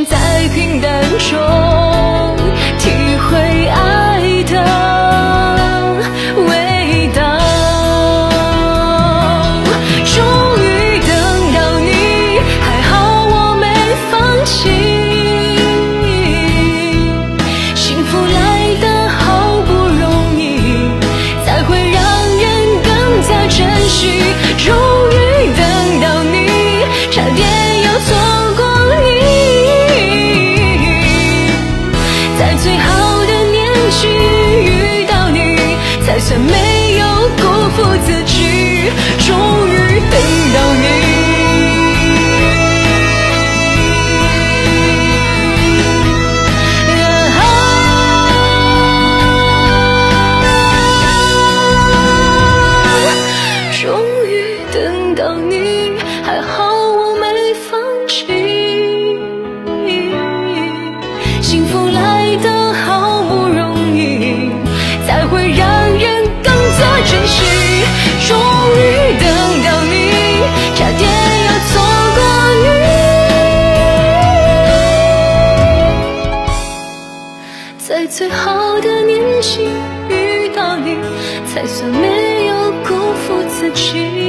心在平淡中体会爱的味道。终于等到你，还好我没放弃。幸福来得好不容易，才会让人更加珍惜。终于等到你，差点又错过你。在最好的年纪遇到你，才算没有辜负自己。终于等到你，终于等到你，还好我没放弃。幸福来得好不容易，才会让人更加珍惜。终于等到你，差点又错过你。在最好的年纪遇到你，才算没有辜负自己。